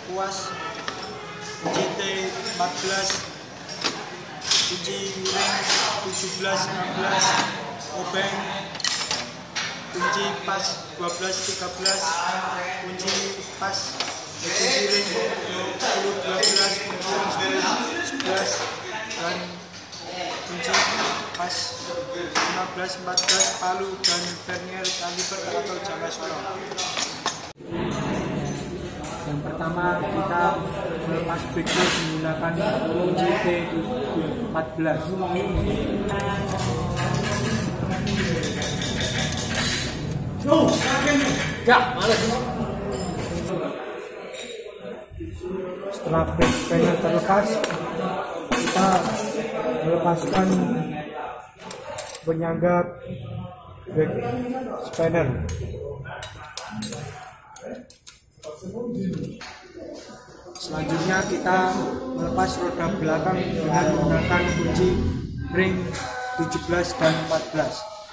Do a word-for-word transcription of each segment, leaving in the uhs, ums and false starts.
kuas, kunci T empat belas, kunci ring tujuh belas enam belas, obeng, kunci pas dua belas tiga belas, kunci pas kunci ring sepuluh dua belas, kunci sepuluh sebelas, dan kunci pas lima belas empat belas, palu dan vernier kaliper atau jangka sorong. Yang pertama kita melepas backboard menggunakan kunci T empat belas. Ya, males. Setelah back panel terlepas, kita melepaskan penyangga back spanner. Selanjutnya kita melepas roda belakang dengan menggunakan kunci ring tujuh belas dan empat belas.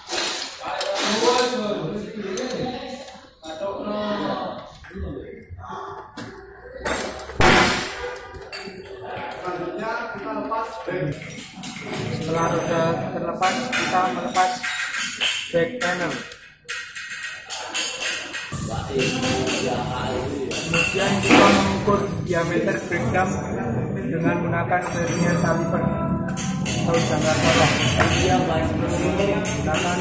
Setelah roda terlepas, kita melepas back panel. Kemudian kita mengukur diameter breakdown dengan menggunakan vernier kaliper atau jangka sorong. Menggunakan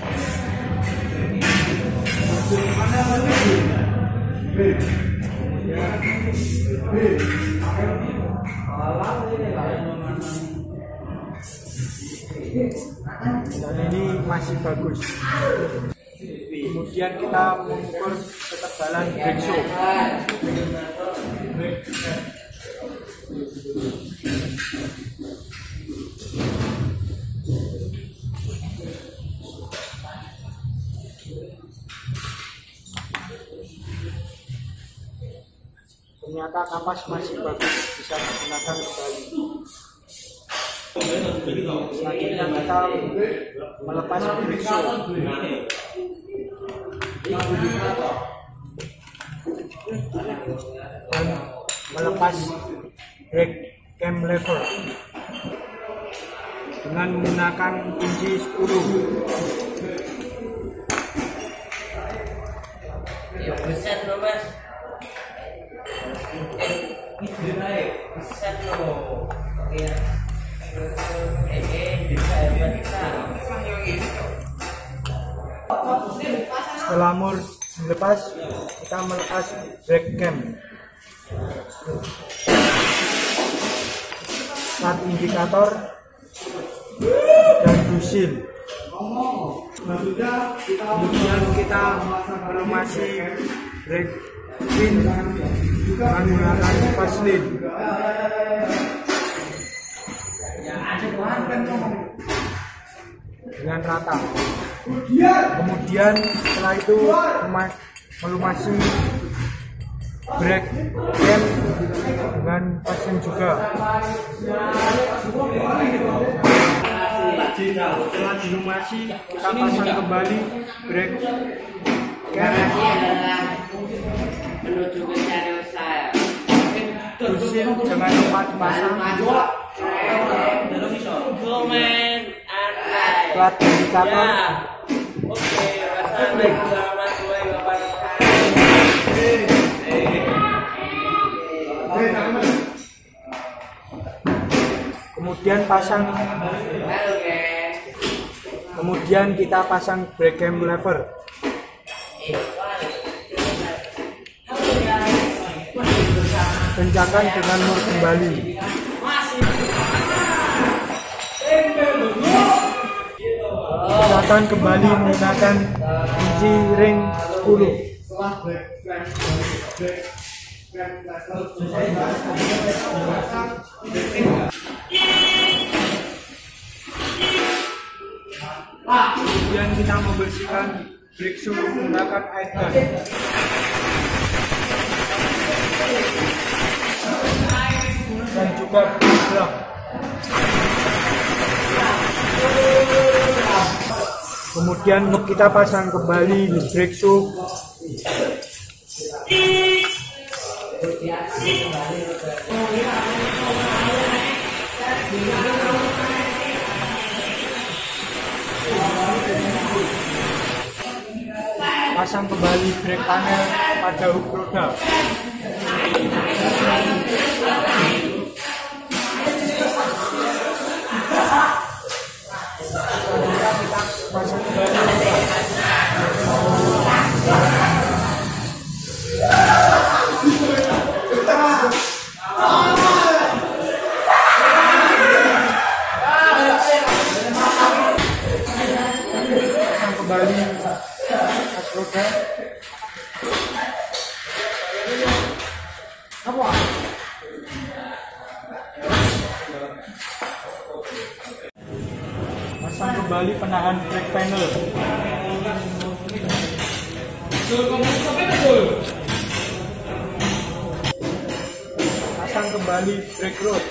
dan ini masih bagus. Kemudian kita mengukur ketebalan brake shoe. Ternyata kapas masih bagus, bisa digunakan kembali. Selanjutnya kita melepas brake shoe dan melepas brake cam lever dengan menggunakan kunci sepuluh. Setelah mur dilepas, kita melepas brake cam, start indikator, dan busil. Kemudian kita melumasi brake pin dengan menggunakan vaseline. Dengan rata. Kemudian setelah itu melumasi brake cam dengan vaseline juga. Setelah dilumasi, kita pasang kembali brake cam. Menuju ke channel saya. Busil jangan lupa dipasang. Plat indikator. Oke, wassalamualaikum warahmatullahi wabarakatuh. Kemudian pasang. Kemudian kita pasang brake cam lever. Kencangkan dengan mur kembali. Silakan kembali menggunakan kunci ring sepuluh. Kemudian kita membersihkan brake shoe menggunakan air gun. Dan juga belakang. Kemudian kita pasang kembali brake shoe. Pasang kembali brake panel pada hook roda. Pasang kembali kembali as roda. Apa? Pasang kembali penahan brake panel. Pasang kembali brake rod.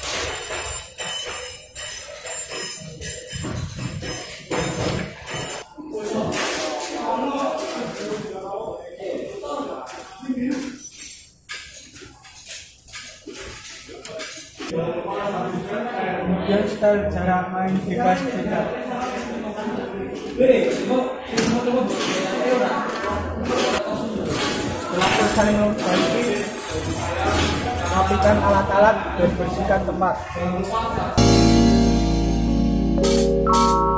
Kemudian style cara main bebas beda. Setelah selesai memperbaiki, rapikan alat-alat dan bersihkan tempat.